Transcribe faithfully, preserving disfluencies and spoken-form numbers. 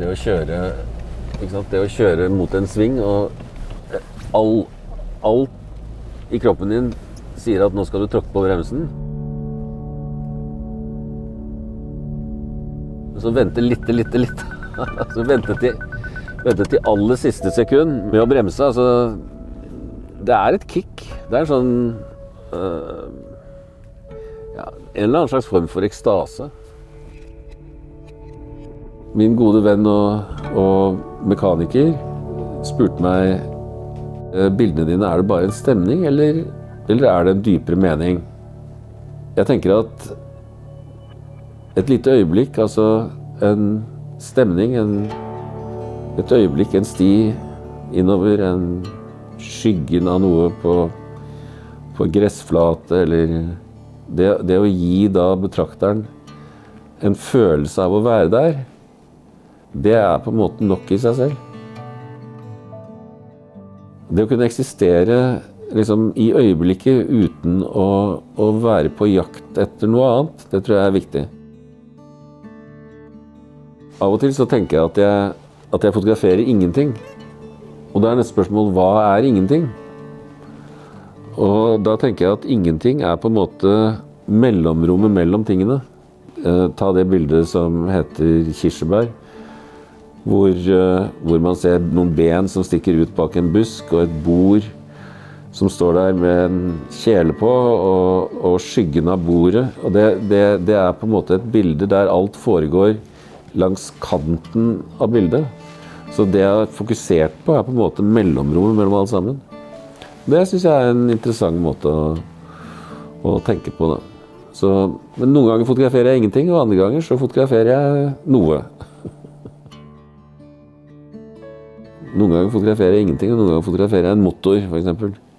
det å kjøre, ikke sant? Det å kjøre mot en sving, og all, alt i kroppen din sier at nå skal du tråkke på bremsen. Så vente litt, litt, litt. Så vente til, vente til aller siste sekund med å bremse. Altså, det er et kick. Det er en sånn øh, ja, en eller annen slags form for ekstase. Min gode venn og, og mekaniker spurte meg, bildene dine, er det bare en stemning, eller, eller er det en dypere mening? Jeg tenker at et lite øyeblikk, altså en stemning, en, et øyeblikk, en sti innover, en skyggen av noe på, på gressflate, eller det, det å gi da betrakteren en følelse av å være der, det er på en måte nok i seg selv. Det å kunne eksistere liksom, i øyeblikket uten å, å være på jakt etter noe annet, det tror jeg er viktig. Av og til så tenker jeg at jeg, at jeg fotograferer ingenting. Og da er neste spørsmål, hva er ingenting? Og da tenker jeg at ingenting er på en måte mellomrommet mellom tingene. Eh, ta det bildet som heter kirsebær. Hvor, hvor man ser noen ben som stikker ut bak en busk, og et bord som står der med en kjele på, og, og skyggen av bordet. Og det, det, det er på en måte et bilde der alt foregår langs kanten av bildet. Så det jeg har fokusert på er på en måte mellomrommet mellom alle sammen. Det synes jeg er en interessant måte å, å tenke på. Da. Så, men noen ganger fotograferer jeg ingenting, og andre ganger så fotograferer jeg noe. Noen ganger fotograferer jeg ingenting, og noen ganger fotograferer jeg en motor, for eksempel.